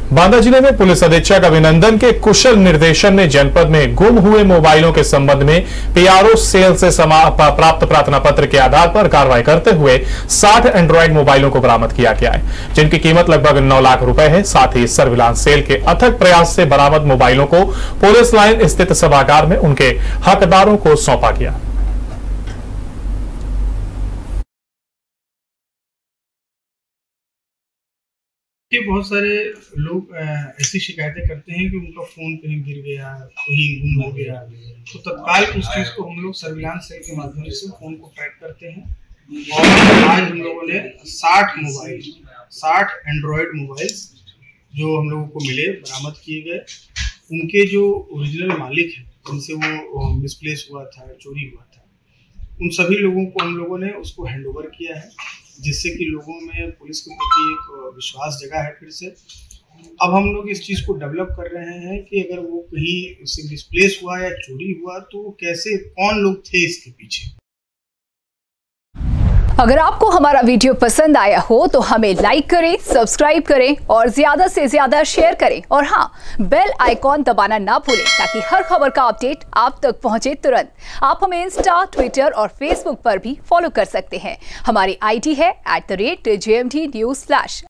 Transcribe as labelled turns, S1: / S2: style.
S1: बांदा जिले में पुलिस अधीक्षक अभिनंदन के कुशल निर्देशन ने जनपद में गुम हुए मोबाइलों के संबंध में पीआरओ सेल से प्राप्त प्रार्थना पत्र के आधार पर कार्रवाई करते हुए 60 एंड्रॉइड मोबाइलों को बरामद किया गया है, जिनकी कीमत लगभग 9 लाख रुपए है। साथ ही सर्विलांस सेल के अथक प्रयास से बरामद मोबाइलों को पुलिस लाइन स्थित सभागार में उनके हकदारों को सौंपा गया।
S2: बहुत सारे लोग ऐसी शिकायतें करते हैं कि उनका फोन कहीं गिर गया, कहीं गुम हो गया, तो तत्काल उस चीज को हम लोग सर्विलांस सेल के माध्यम से फोन को ट्रैक करते हैं। और आज हम लोगों ने 60 एंड्रॉयड मोबाइल्स जो हम लोगों को मिले, बरामद किए गए। उनके जो ओरिजिनल मालिक हैं, जिनसे वो मिसप्लेस हुआ था, चोरी हुआ था, उन सभी लोगों को हम लोगों ने उसको हैंड ओवर किया है, जिससे कि लोगों में पुलिस के प्रति एक विश्वास जगा है फिर से। अब हम लोग इस चीज़ को डेवलप कर रहे हैं कि अगर वो कहीं से मिसप्लेस हुआ या चोरी हुआ तो कैसे, कौन लोग थे इसके पीछे।
S3: अगर आपको हमारा वीडियो पसंद आया हो तो हमें लाइक करें, सब्सक्राइब करें और ज्यादा से ज्यादा शेयर करें। और हाँ, बेल आइकॉन दबाना ना भूलें ताकि हर खबर का अपडेट आप तक पहुंचे तुरंत। आप हमें इंस्टा, ट्विटर और फेसबुक पर भी फॉलो कर सकते हैं। हमारी आईडी है @JMT News।